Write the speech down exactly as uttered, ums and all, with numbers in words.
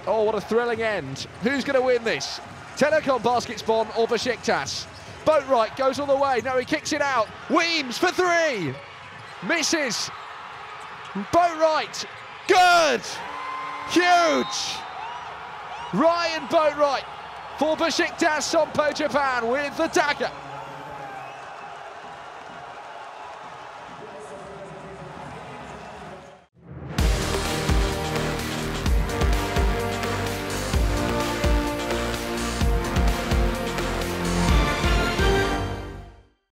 Oh, what a thrilling end. Who's going to win this? Telekom Baskets Bonn or Besiktas? Boatright goes all the way. No, he kicks it out. Weems for three. Misses. Boatright. Good. Huge. Ryan Boatright for Besiktas Sompo Japan with the dagger.